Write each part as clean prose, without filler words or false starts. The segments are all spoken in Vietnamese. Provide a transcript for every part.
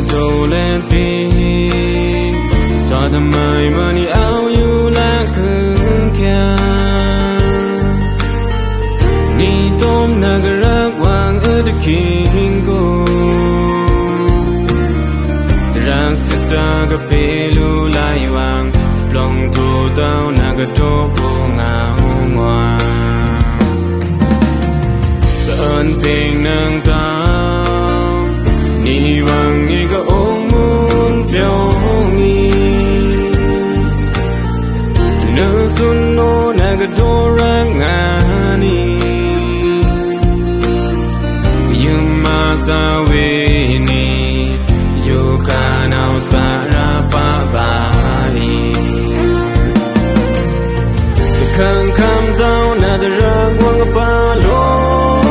trâu lên tiếng cho thầm mây mani áo yêu lá cứng kia ni tom nagarak wang edkingo terang seta ke pelu lai wang plong tu tau nagato ngao ngoa ơn tình nâng tao ni vang ni có ôm muốn béo nghi nữ xuân nô na cái đô răng ngani nhưng mà sao về ni dù cả nào xa ra phá bali khang kham tao na de rang quang pa lo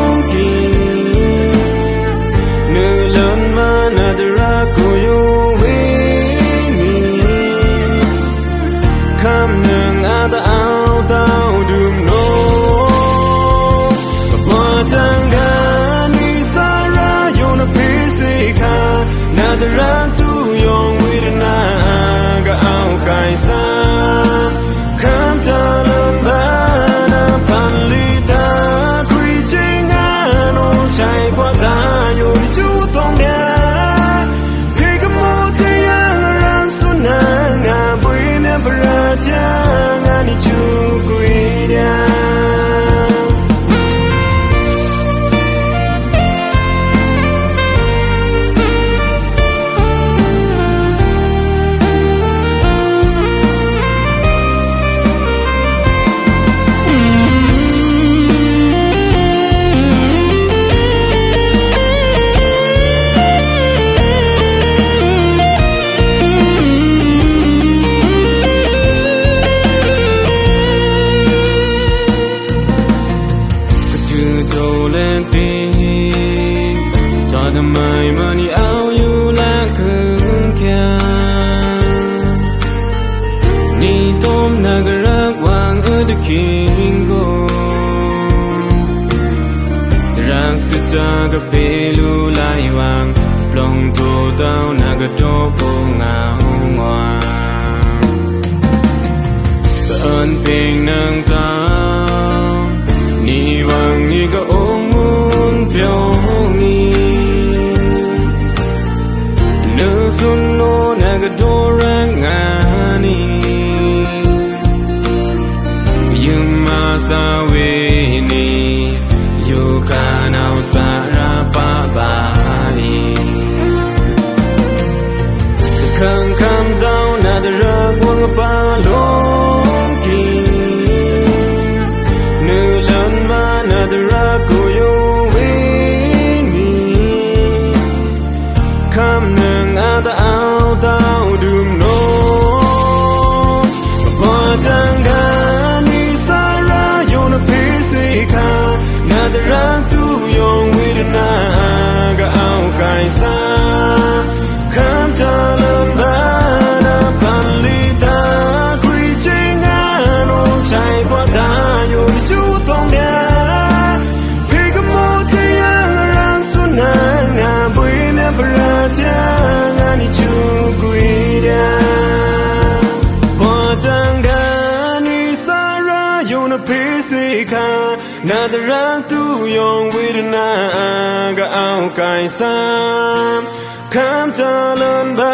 rang tu yong with na ga ao kai sa kham cha lam ba na pan li ta kri ching ano chai kwa da yo chu tong ya ke ga mo te ya ran su na nga bui ne bra cha nga ni chu kui ya lên tiếng cho thầm mây mani áo yêu lá cứng kia ni tom nagarak wang edkingo terang seta ke pelu lai wang plong tu tau nagato ngao ngoa ơn tình nâng tao ni vang ni có ôm muốn béo nghi nữ xuân nô na cái đô răng ngani nhưng mà sao về ni dù cả nào xa ra phá bali khang kham tao na de ra quang pa lo rang tu yong with na ga ao kai sa kham cha lam ba na pan li ta kri ching ano chai kwa da yo chu tong ya pe ga mo te yang ran su na nga bui ne bra cha nga ni chu kui ya po chang ga ni sa ra yo na pe se kha na the rang tu yong with na ga ao kai sam kham cha lam ba